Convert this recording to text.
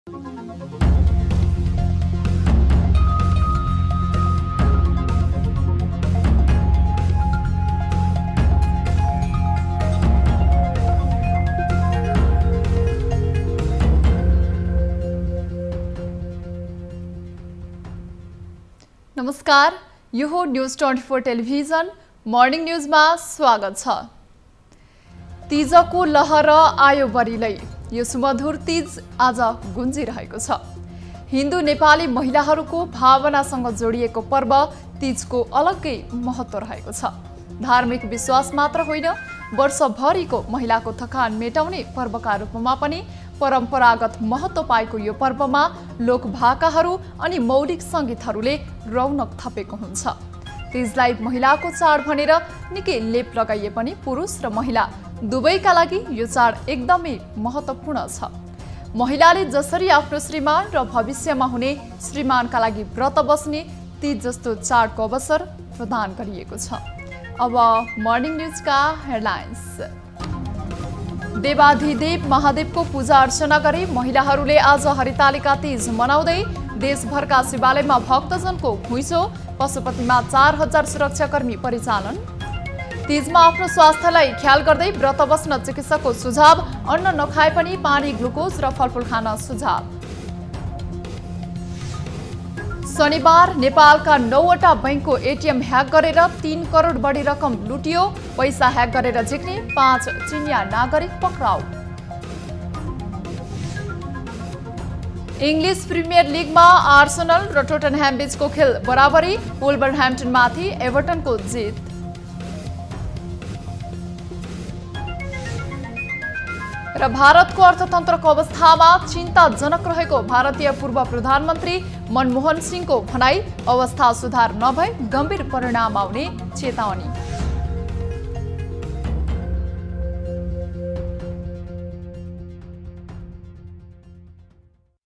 नमस्कार, यो हो न्यूज 24 टेलिभिजन मर्निङ न्यूजमा स्वागत छ। तीजको लहर आयो बरिलै, यो सुमधुर तीज आज गुन्जिरहेको छ। हिन्दू नेपाली महिलाहरूको भावनासँग जोडिएको पर्व तीजको अलग्गै महत्त्व रहेको छ। धार्मिक विश्वास मात्र होइन, वर्षभरिको महिलाको थकान मेटाउने पर्वका रूपमा पनि परम्परागत महत्त्व पाएको यो पर्वमा लोकभाकाहरू अनि मौलिक सङ्गीतहरूले रौनक थपेको हुन्छ। तीजलाई महिलाको चाड भनेर निकै लेप लगाइए पनि पुरुष र महिला दुवैका लागि यो चाड एकदमै महत्त्वपूर्ण छ। महिलाले जसरी आफ्नो श्रीमान र भविष्यमा हुने श्रीमानका लागि व्रत बस्ने तीज जस्तो चाडको अवसर प्रदान गरिएको छ। अब मर्निङ न्यूजका हेडलाइन्स। देवाधिदेव महादेवको पूजा अर्चना गरी महिलाहरूले आज हरितालिका तीज मनाउँदै देशभरका शिवालयमा भक्तजनको घुइँचो, पशुपतिमा 4000 सुरक्षाकर्मी परिचालन। तीजमा आफ्नो स्वास्थ्यलाई ख्याल गर्दै व्रत बस्न चिकित्सकको सुझाव, अन्न नखाए पनि पानी, ग्लुकोज र फलफुल खान सुझाव। शनिबार नेपालका 9वटा बैंकको एटीएम ह्याक गरेर 3 करोड बढी रकम लुटियो। पैसा ह्याक गरेर झिक्ने 5 चिनिया नागरिक पक्राउ। इङ्ग्लिस प्रिमियर लिगमा आर्सेनल र टोटनह्याम बीचको खेल बराबरी, वुल्भरह्याम्पटनमाथि एभर्टनको जित। र भारतको अर्थतन्त्रको अवस्थामा चिन्ताजनक रहेको भारतीय पूर्व प्रधानमन्त्री मनमोहन सिंहको भनाई, अवस्था सुधार नभए गम्भीर परिणाम आउने चेतावनी।